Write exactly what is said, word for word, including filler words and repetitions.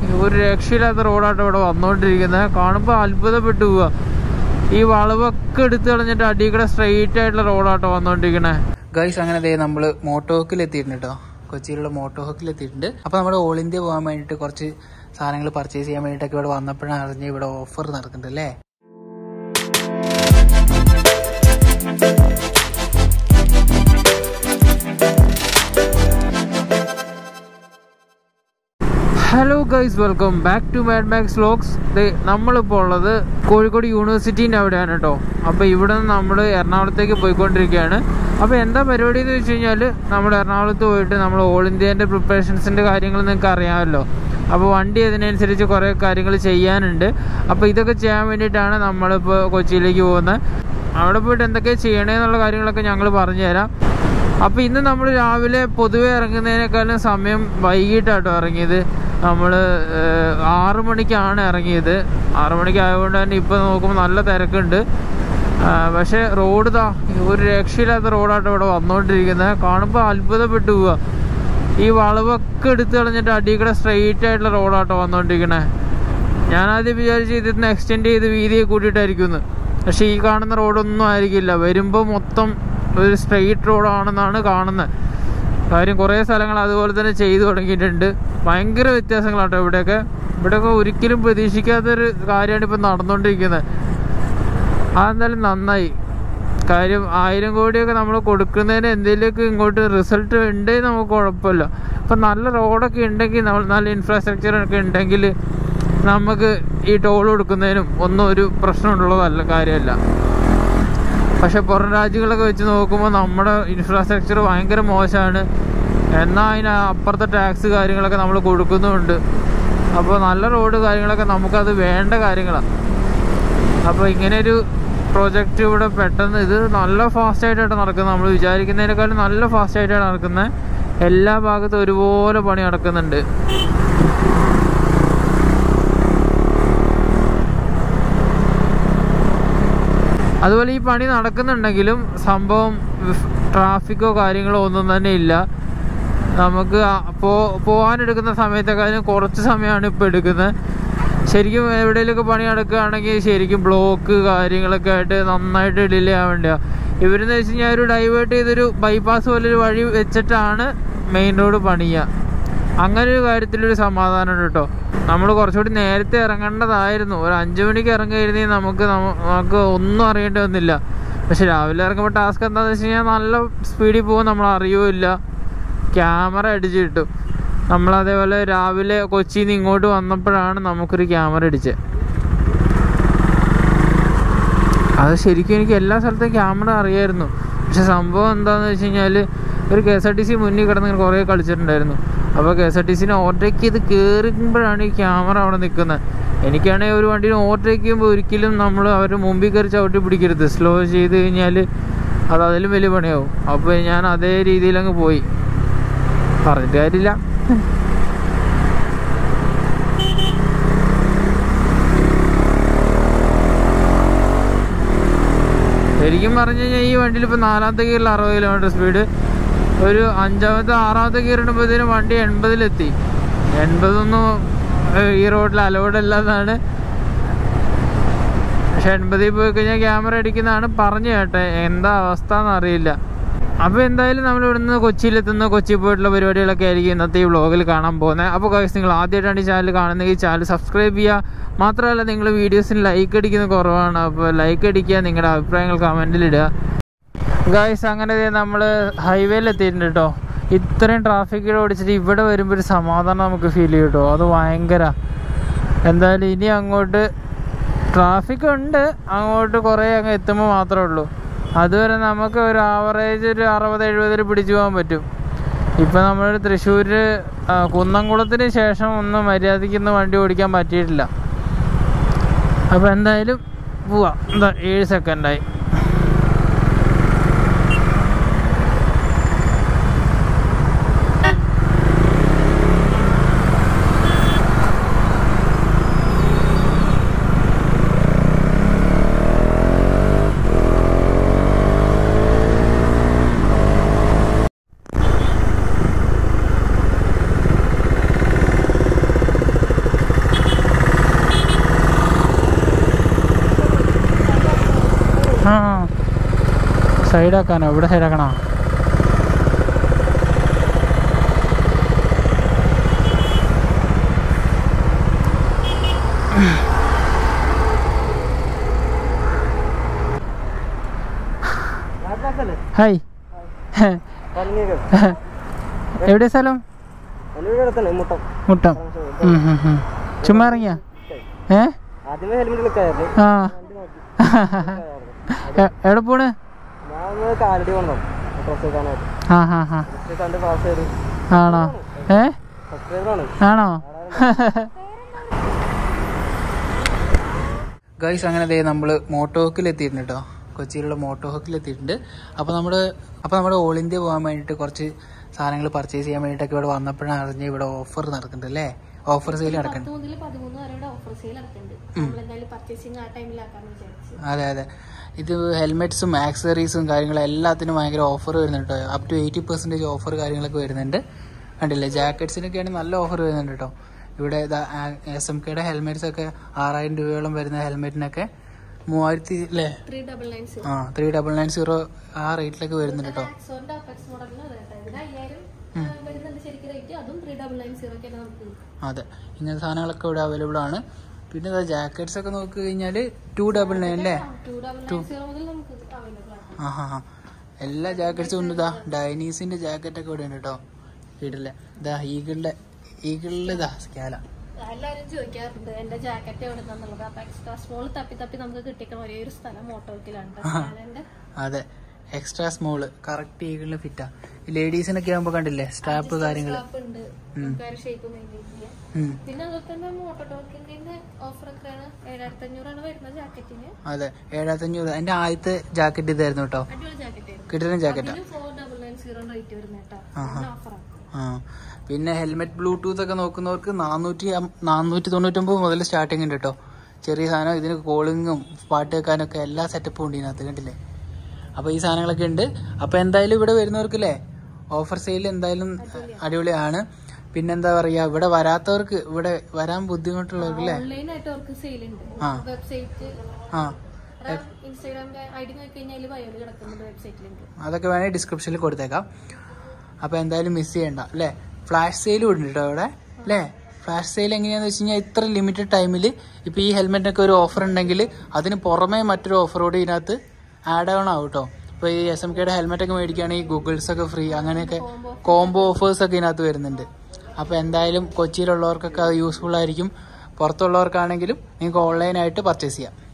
ഒരു രക്ഷയില്ലാത്ത റോഡാട്ടോ ഇവിടെ വന്നുകൊണ്ടിരിക്കുന്നത്. കാണുമ്പോൾ അത്ഭുതപ്പെട്ടു പോവുക. ഈ വളവൊക്കെ എടുത്ത് കളഞ്ഞിട്ട് അടിക്കടെ സ്ട്രെയിറ്റ് ആയിട്ടുള്ള റോഡാട്ടോ വന്നുകൊണ്ടിരിക്കണേ. ഗൈസ് അങ്ങനെ ദേ നമ്മൾ മോട്ടോഹോക്കിൽ എത്തിയിട്ടുണ്ട് കേട്ടോ. കൊച്ചിയിലുള്ള മോട്ടോഹോക്കിൽ എത്തിയിട്ടുണ്ട്. അപ്പോൾ നമ്മൾ ഓൾ ഇന്ത്യ പോകാൻ വേണ്ടിയിട്ട് കുറച്ച് സാധനങ്ങൾ പർച്ചേസ് ചെയ്യാൻ വേണ്ടിയിട്ടൊക്കെ ഇവിടെ വന്നപ്പോഴാണ് അറിഞ്ഞ് ഇവിടെ ഓഫർ നടക്കുന്നുണ്ട് അല്ലേ. Hello guys, welcome back to MadMax വ്ലോഗ്സ്. നമ്മളിപ്പോൾ ഉള്ളത് കോഴിക്കോട് യൂണിവേഴ്സിറ്റീൻ്റെ അവിടെയാണ് കേട്ടോ. അപ്പോൾ ഇവിടെ നിന്ന് നമ്മൾ എറണാകുളത്തേക്ക് പോയിക്കൊണ്ടിരിക്കുകയാണ്. അപ്പോൾ എന്താ പരിപാടി എന്ന് വെച്ച് കഴിഞ്ഞാൽ, നമ്മൾ എറണാകുളത്ത് പോയിട്ട് നമ്മൾ ഓൾ ഇന്ത്യേൻ്റെ പ്രിപ്പറേഷൻസിൻ്റെ കാര്യങ്ങൾ നിങ്ങൾക്ക് അറിയാമല്ലോ. അപ്പോൾ വണ്ടി അതിനനുസരിച്ച് കുറേ കാര്യങ്ങൾ ചെയ്യാനുണ്ട്. അപ്പോൾ ഇതൊക്കെ ചെയ്യാൻ വേണ്ടിയിട്ടാണ് നമ്മളിപ്പോൾ കൊച്ചിയിലേക്ക് പോകുന്നത്. അവിടെ പോയിട്ട് എന്തൊക്കെ ചെയ്യണേന്നുള്ള കാര്യങ്ങളൊക്കെ ഞങ്ങൾ പറഞ്ഞുതരാം. അപ്പോൾ ഇന്ന് നമ്മൾ രാവിലെ പൊതുവെ ഇറങ്ങുന്നതിനേക്കാളും സമയം വൈകിട്ടാട്ടോ ഇറങ്ങിയത്. നമ്മൾ ആറു മണിക്കാണ് ഇറങ്ങിയത്. ആറു മണിക്ക് ആയതുകൊണ്ട് തന്നെ ഇപ്പോൾ നോക്കുമ്പോൾ നല്ല തിരക്കുണ്ട്. പക്ഷേ റോഡ് താ ഒരു രക്ഷയില്ലാത്ത റോഡാട്ടോ ഇവിടെ വന്നുകൊണ്ടിരിക്കുന്നത്. കാണുമ്പോൾ അത്ഭുതപ്പെട്ടു പോവുക. ഈ വളവൊക്കെ എടുത്ത് കളഞ്ഞിട്ട് അടിക്കടെ സ്ട്രെയിറ്റ് ആയിട്ടുള്ള റോഡാട്ടോ വന്നുകൊണ്ടിരിക്കണേ. ഞാനാദ്യം വിചാരിച്ച് ഇതിന്ന് എക്സ്റ്റെൻഡ് ചെയ്ത് വീതിയെ കൂട്ടിയിട്ടായിരിക്കുമെന്ന്. പക്ഷേ ഈ കാണുന്ന റോഡൊന്നും ആയിരിക്കില്ല. വരുമ്പോൾ മൊത്തം ഒരു സ്ട്രെയിറ്റ് റോഡാണെന്നാണ് കാണുന്നത്. കാര്യം കുറേ സ്ഥലങ്ങൾ അതുപോലെ തന്നെ ചെയ്തു തുടങ്ങിയിട്ടുണ്ട്. ഭയങ്കര വ്യത്യാസങ്ങളാട്ടോ ഇവിടെയൊക്കെ. ഇവിടെയൊക്കെ ഒരിക്കലും പ്രതീക്ഷിക്കാത്തൊരു കാര്യമാണ് ഇപ്പം നടന്നുകൊണ്ടിരിക്കുന്നത്. അതെന്തായാലും നന്നായി. കാര്യം ആയിരം കോടിയൊക്കെ നമ്മൾ കൊടുക്കുന്നതിന് എന്തെങ്കിലുമൊക്കെ ഇങ്ങോട്ട് റിസൾട്ട് ഉണ്ടെങ്കിൽ നമുക്ക് കുഴപ്പമില്ല. ഇപ്പം നല്ല റോഡൊക്കെ ഉണ്ടെങ്കിൽ, നമ്മൾ നല്ല ഇൻഫ്രാസ്ട്രക്ചറൊക്കെ ഉണ്ടെങ്കിൽ നമുക്ക് ഈ ടോൾ കൊടുക്കുന്നതിനും ഒന്നും ഒരു പ്രശ്നമുള്ളതല്ല, കാര്യമല്ല. പക്ഷെ പുറം രാജ്യങ്ങളൊക്കെ വെച്ച് നോക്കുമ്പോൾ നമ്മുടെ ഇൻഫ്രാസ്ട്രക്ചർ ഭയങ്കര മോശമാണ്. എന്നാൽ അതിന് അപ്പുറത്തെ ടാക്സ് കാര്യങ്ങളൊക്കെ നമ്മൾ കൊടുക്കുന്നുമുണ്ട്. അപ്പോൾ നല്ല റോഡ് കാര്യങ്ങളൊക്കെ നമുക്കത് വേണ്ട കാര്യങ്ങളാണ്. അപ്പോൾ ഇങ്ങനെയൊരു പ്രോജക്റ്റ് ഇവിടെ പെട്ടെന്ന് ഇത് നല്ല ഫാസ്റ്റായിട്ടാണ് നടക്കുന്നത്. നമ്മൾ വിചാരിക്കുന്നതിനേക്കാളും നല്ല ഫാസ്റ്റായിട്ടാണ് നടക്കുന്നത്. എല്ലാ ഭാഗത്തും ഒരുപോലെ പണി നടക്കുന്നുണ്ട്. അതുപോലെ ഈ പണി നടക്കുന്നുണ്ടെങ്കിലും സംഭവം ട്രാഫിക്കോ കാര്യങ്ങളോ ഒന്നും തന്നെ ഇല്ല. നമുക്ക് പോ പോകാനെടുക്കുന്ന സമയത്തെക്കാളും കുറച്ച് സമയമാണ് ഇപ്പോൾ എടുക്കുന്നത്. ശരിക്കും എവിടെയെങ്കിലുമൊക്കെ പണി നടക്കുകയാണെങ്കിൽ ശരിക്കും ബ്ലോക്ക് കാര്യങ്ങളൊക്കെ ആയിട്ട് നന്നായിട്ട് ഡിലേ ആവേണ്ടതാണ്. ഇവരെന്ന് വെച്ച് കഴിഞ്ഞാൽ ഒരു ഡൈവേർട്ട് ചെയ്തൊരു ബൈപ്പാസ് പോലൊരു വഴി വെച്ചിട്ടാണ് മെയിൻ റോഡ് പണിയുക. അങ്ങനെ ഒരു കാര്യത്തിലൊരു സമാധാനമുണ്ട് കേട്ടോ. നമ്മൾ കുറച്ചുകൂടി നേരത്തെ ഇറങ്ങേണ്ടതായിരുന്നു. ഒരു അഞ്ച് മണിക്ക് ഇറങ്ങിയിരുന്നെങ്കിൽ നമുക്ക് നമുക്ക് ഒന്നും അറിയേണ്ടി വന്നില്ല. പക്ഷെ രാവിലെ ഇറങ്ങുമ്പോൾ ടാസ്ക് എന്താണെന്ന് വെച്ച് കഴിഞ്ഞാൽ നല്ല സ്പീഡിൽ പോകും, നമ്മൾ അറിയുമില്ല. ക്യാമറ അടിച്ച് കിട്ടും. നമ്മളതേപോലെ രാവിലെ കൊച്ചിയിൽ നിന്ന് ഇങ്ങോട്ട് വന്നപ്പോഴാണ് നമുക്കൊരു ക്യാമറ അടിച്ചത്. അത് ശരിക്കും എനിക്ക് എല്ലാ സ്ഥലത്തും ക്യാമറ അറിയായിരുന്നു. പക്ഷെ സംഭവം എന്താണെന്ന് വെച്ച് കഴിഞ്ഞാൽ, ഒരു കെ എസ് ആർ ടി സി മുന്നിൽ കിടന്ന് കുറേ കളിച്ചിട്ടുണ്ടായിരുന്നു. അപ്പോൾ കെ എസ് ആർ ടി സിനെ ഓവർടേക്ക് ചെയ്ത് കയറുമ്പോഴാണ് ഈ ക്യാമറ അവിടെ നിൽക്കുന്നത്. എനിക്കാണെങ്കിൽ ഒരു വണ്ടിനെ ഓവർടേക്ക് ചെയ്യുമ്പോൾ ഒരിക്കലും നമ്മൾ അവർ മുമ്പിൽ കയറി ചവിട്ടി പിടിക്കരുത്. സ്ലോ ചെയ്ത് കഴിഞ്ഞാൽ അത് അതിലും വലിയ പണിയാവും. അപ്പോൾ ഞാൻ അതേ രീതിയിലങ്ങ് പോയി. പറഞ്ഞിട്ട് കാര്യമില്ല. ശരിക്കും പറഞ്ഞു കഴിഞ്ഞാൽ ഈ വണ്ടിയിൽ ഇപ്പോൾ നാലാമത്തെ ഗിയറിൽ അറുപത് കിലോമീറ്റർ സ്പീഡ്, ഒരു അഞ്ചാമത്തെ ആറാമത്തെ ഗിയർ ഇടുമ്പോഴത്തേനും വണ്ടി എൺപതിലെത്തി. എൺപതൊന്നും ഈ റോഡിൽ അലൗഡ് അല്ലാന്നാണ്. പക്ഷെ എൺപതിൽ പോയി കഴിഞ്ഞാൽ ക്യാമറ അടിക്കുന്നതാണ് പറഞ്ഞു കേട്ടെ. എന്താ അവസ്ഥ എന്നറിയില്ല. അപ്പോൾ എന്തായാലും നമ്മൾ ഇവിടുന്ന് കൊച്ചിയിലെത്തുന്ന കൊച്ചി പോയിട്ടുള്ള പരിപാടികളൊക്കെ ആയിരിക്കും ഇന്നത്തെ ഈ വ്ളോഗിൽ കാണാൻ പോകുന്നത്. അപ്പോൾ ഗൈസ്, നിങ്ങൾ ആദ്യമായിട്ടാണ് ഈ ചാനൽ കാണുന്നതെങ്കിൽ ചാനൽ സബ്സ്ക്രൈബ് ചെയ്യുക. മാത്രമല്ല, നിങ്ങൾ വീഡിയോസിന് ലൈക്ക് അടിക്കുന്നത് കുറവാണ്. അപ്പോൾ ലൈക്ക് അടിക്കുക, നിങ്ങളുടെ അഭിപ്രായങ്ങൾ കമൻറ്റിലിടുക. ഗൈസ്, അങ്ങനെ നമ്മൾ ഹൈവേയിൽ എത്തിയിട്ടുണ്ട് കേട്ടോ. ഇത്രയും ട്രാഫിക്കിൽ ഓടിച്ചിട്ട് ഇവിടെ വരുമ്പോൾ ഒരു സമാധാനം നമുക്ക് ഫീൽ ചെയ്യും കേട്ടോ. അത് ഭയങ്കര. എന്തായാലും ഇനി അങ്ങോട്ട് ട്രാഫിക് ഉണ്ട്, അങ്ങോട്ട് കുറേ അങ്ങ് എത്തുമ്പോൾ മാത്രമേ ഉള്ളൂ. അതുവരെ നമുക്ക് ഒരു ആവറേജ് ഒരു അറുപത് എഴുപതിൽ പിടിച്ചു പോകാൻ പറ്റും. ഇപ്പം നമ്മൾ തൃശ്ശൂർ കുന്നംകുളത്തിന് ശേഷം ഒന്നും മര്യാദയ്ക്കൊന്നും വണ്ടി ഓടിക്കാൻ പറ്റിയിട്ടില്ല. അപ്പോൾ എന്തായാലും പോവാം. എന്താ ഏഴ് സെക്കൻഡായി. സൈഡാക്കാനോ? ഇവിടെ സൈഡാക്കണോ? ഹായ്, എവിടെ സ്ഥലം? മുട്ടം. ചുമ്മാ ഇറങ്ങിയ? ഏ ആ എവിടെ പോണ്? ആ ഹാ ഹാ ആണോ? ഏ ആണോ? ഗൈസ്, അങ്ങനെ ദേ നമ്മൾ മോട്ടോഹോക്കിൽ എത്തിയിട്ടുണ്ട് കേട്ടോ. കൊച്ചിയിലുള്ള മോട്ടോഹോക്കിൽ എത്തിയിട്ടുണ്ട്. അപ്പോൾ നമ്മൾ അപ്പോൾ നമ്മുടെ ഓൾ ഇന്ത്യ പോകാൻ വേണ്ടിയിട്ട് കുറച്ച് സാധനങ്ങൾ പർച്ചേസ് ചെയ്യാൻ വേണ്ടിയിട്ടൊക്കെ ഇവിടെ വന്നപ്പോഴാണ് അറിഞ്ഞ് ഇവിടെ ഓഫർ നടക്കുന്നുണ്ട് അല്ലേ? ഓഫർ സെയിൽ നടക്കുന്നുണ്ട്. അതെ അതെ, ഇത് ഹെൽമെറ്റ്സും ആക്സസറീസും കാര്യങ്ങളും എല്ലാത്തിനും ഭയങ്കര ഓഫർ വരുന്നുണ്ട് കേട്ടോ. Up to eighty percentage offer കാര്യങ്ങളൊക്കെ വരുന്നുണ്ട്. കണ്ടില്ലേ, ജാക്കറ്റ്സിനൊക്കെയാണ് നല്ല ഓഫർ വരുന്നുണ്ട് കേട്ടോ. ഇവിടെ എസ് എം കെയുടെ ഹെൽമെറ്റ്സ് ഒക്കെ ആറായിരം രൂപയോളം വരുന്ന ഹെൽമെറ്റിനൊക്കെ മൂവായിരത്തി അല്ലേ ആ ത്രീ ഡബിൾ നയൻ സീറോ ആ റേറ്റിലൊക്കെ വരുന്നുണ്ട് കേട്ടോ. അതെ, ഇങ്ങനത്തെ സാധനങ്ങളൊക്കെ ഇവിടെ അവൈലബിൾ ആണ്. പിന്നെ ജാക്കറ്റ്സ് ഒക്കെ നോക്കി കഴിഞ്ഞാല് ടു ഡബിൾ നയൻ അല്ലേ? ആ ഹാ ഹാ എല്ലാ ജാക്കറ്റ്സും ഉണ്ട്. ഇതാ ഡൈനീസിന്റെ ജാക്കറ്റ് ഒക്കെ ഇവിടെ ഉണ്ട് കേട്ടോ. വീട്ടിലെ ഇതാ ഈഗിളിന്റെ ഈഗിളിൽ ഇതാ സ്കാല. എല്ലാരും ചോദിക്കാറുണ്ട് എന്റെ ജാക്കറ്റ് എവിടെ നിന്നുള്ളത്. അപ്പൊ എക്സ്ട്രാ സ്മോൾ തപ്പി തപ്പി നമുക്ക് കിട്ടിക്കുന്ന ഒരേ ഒരു സ്ഥലം മോട്ടോക്കിലാണ്. അതെ, എക്സ്ട്രാ സ്മോള് കറക്റ്റ് ഈഗിളിന് ഫിറ്റാ. ലേഡീസിനൊക്കെ ആകുമ്പോ കണ്ടില്ലേ സ്ട്രാപ്പ് കാര്യങ്ങള്. പിന്നെ അതുപോലെ തന്നെ മോട്ടോക്കിന്റെ ഓഫർ ഒക്കെയാണ്. ഏഴായിരത്തി അഞ്ഞൂറാണ് വരുന്നത് ജാക്കറ്റിന്. അതെ, ഏഴായിരത്തി അഞ്ഞൂറ്. എന്റെ ആദ്യത്തെ ജാക്കറ്റ് ഇതായിരുന്നു കേട്ടോ. കിട്ടുന്ന ജാക്കറ്റാ. ആ പിന്നെ ഹെൽമെറ്റ് ബ്ലൂടൂത്ത് ഒക്കെ നോക്കുന്നവർക്ക് നാനൂറ്റി നാനൂറ്റി തൊണ്ണൂറ്റൊമ്പത് മുതൽ സ്റ്റാർട്ടിങ് ഉണ്ട് കേട്ടോ. ചെറിയ സാധനം. ഇതിന് കോളിങ്ങും പാട്ട് കേൾക്കാനൊക്കെ എല്ലാ സെറ്റപ്പും ഉണ്ട് ഇതിനകത്ത്, കണ്ടില്ലേ? അപ്പോൾ ഈ സാധനങ്ങളൊക്കെ ഉണ്ട്. അപ്പോൾ എന്തായാലും ഇവിടെ വരുന്നവർക്കല്ലേ ഓഫർ സെയിൽ എന്തായാലും അടിപൊളിയാണ്. പിന്നെന്താ പറയാ, ഇവിടെ വരാത്തവർക്ക്, ഇവിടെ വരാൻ ബുദ്ധിമുട്ടുള്ളവർക്ക് അല്ലേ, ആ ആ അതൊക്കെ വേണേൽ ഡിസ്ക്രിപ്ഷനിൽ കൊടുത്തേക്കാം. അപ്പോൾ എന്തായാലും മിസ് ചെയ്യണ്ട അല്ലേ. ഫ്ലാഷ് സെയിലും ഉണ്ട് കേട്ടോ ഇവിടെ അല്ലേ. ഫ്ലാഷ് സെയിൽ എങ്ങനെയാണെന്ന് വെച്ച് കഴിഞ്ഞാൽ ഇത്ര ലിമിറ്റഡ് ടൈമിൽ ഇപ്പോൾ ഈ ഹെൽമെറ്റിനൊക്കെ ഒരു ഓഫർ ഉണ്ടെങ്കിൽ അതിന് പുറമേ മറ്റൊരു ഓഫർ കൂടി ഇതിനകത്ത് ആഡ് ഓൺ ആവും കേട്ടോ. ഇപ്പോൾ ഈ എസ് എം കെയുടെ ഹെൽമെറ്റൊക്കെ മേടിക്കുകയാണെങ്കിൽ ഗൂഗിൾസ് ഒക്കെ ഫ്രീ, അങ്ങനെയൊക്കെ കോംബോ ഓഫേഴ്സ് ഒക്കെ ഇതിനകത്ത് വരുന്നുണ്ട്. അപ്പോൾ എന്തായാലും കൊച്ചിയിലുള്ളവർക്കൊക്കെ അത് യൂസ്ഫുൾ ആയിരിക്കും. പുറത്തുള്ളവർക്കാണെങ്കിലും നിങ്ങൾക്ക് ഓൺലൈനായിട്ട് പർച്ചേസ് ചെയ്യാം.